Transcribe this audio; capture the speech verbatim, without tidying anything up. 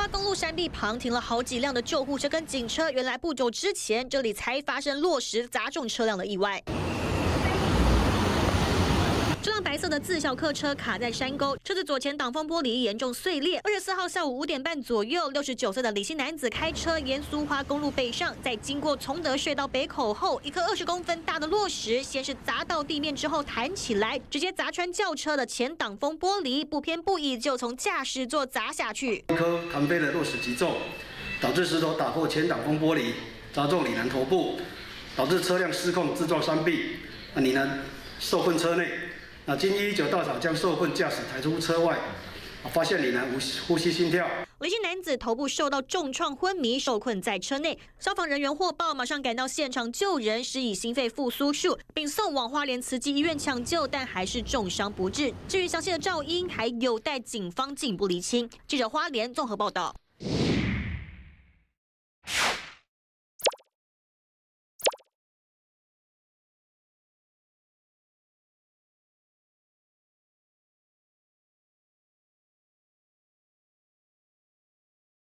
花公路山壁旁停了好几辆的救护车跟警车，原来不久之前这里才发生落石砸中车辆的意外。 这辆白色的自小客车卡在山沟，车子左前挡风玻璃严重碎裂。二十四号下午五点半左右，六十九岁的李姓男子开车沿苏花公路北上，在经过崇德隧道北口后，一颗二十公分大的落石先是砸到地面，之后弹起来，直接砸穿轿车的前挡风玻璃，不偏不倚就从驾驶座砸下去。 一颗弹飞的落石击中，导致石头打破前挡风玻璃，砸中李男头部，导致车辆失控自撞山壁，那李男受困车内。 那经一一九到场，将受困驾驶抬出车外，发现李男无呼吸心跳。 李姓男子头部受到重创，昏迷，受困在车内。消防人员获报，马上赶到现场救人，施以心肺复苏术，并送往花莲慈济医院抢救，但还是重伤不治。至于详细的肇因，还有待警方进一步厘清。记者花莲综合报道。